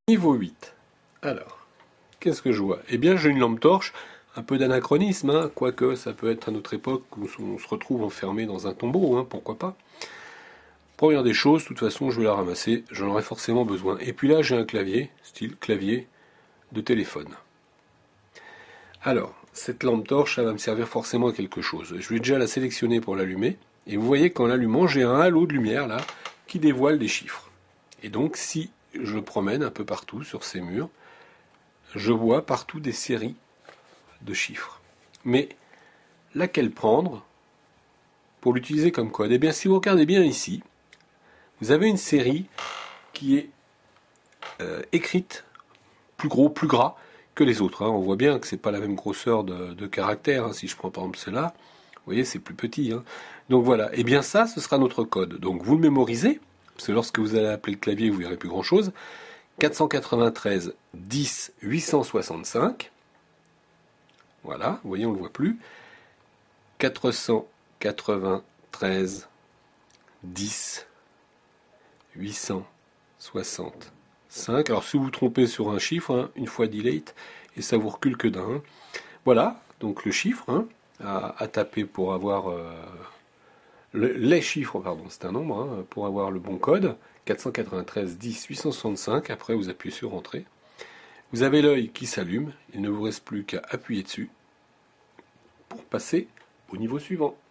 Niveau 8. Alors, qu'est-ce que je vois? Eh bien, j'ai une lampe torche, un peu d'anachronisme, hein, quoique ça peut être à notre époque où on se retrouve enfermé dans un tombeau, hein, pourquoi pas. Première des choses, de toute façon, je vais la ramasser, j'en aurai forcément besoin. Et puis là, j'ai un clavier, style clavier de téléphone. Alors, cette lampe torche, elle va me servir forcément à quelque chose. Je vais déjà la sélectionner pour l'allumer. Et vous voyez qu'en l'allumant, j'ai un halo de lumière là qui dévoile des chiffres. Et donc, si je promène un peu partout sur ces murs, je vois partout des séries de chiffres. Mais laquelle prendre pour l'utiliser comme code? Eh bien, si vous regardez bien ici, vous avez une série qui est écrite plus gros, plus gras que les autres. Hein. On voit bien que c'est pas la même grosseur de caractères. Hein. Si je prends par exemple celle-là, vous voyez, c'est plus petit. Hein. Donc voilà. Et bien ça, ce sera notre code. Donc vous le mémorisez, parce que lorsque vous allez appeler le clavier, vous verrez plus grand-chose. 493 10 865. Voilà, vous voyez, on ne le voit plus. 493 10 865. Alors si vous vous trompez sur un chiffre, hein, une fois delete, et ça vous recule que d'un. Voilà, donc le chiffre hein, à taper pour avoir les chiffres, pardon, c'est un nombre, hein, pour avoir le bon code. 493 10 865. Après, vous appuyez sur Entrée. Vous avez l'œil qui s'allume. Il ne vous reste plus qu'à appuyer dessus pour passer au niveau suivant.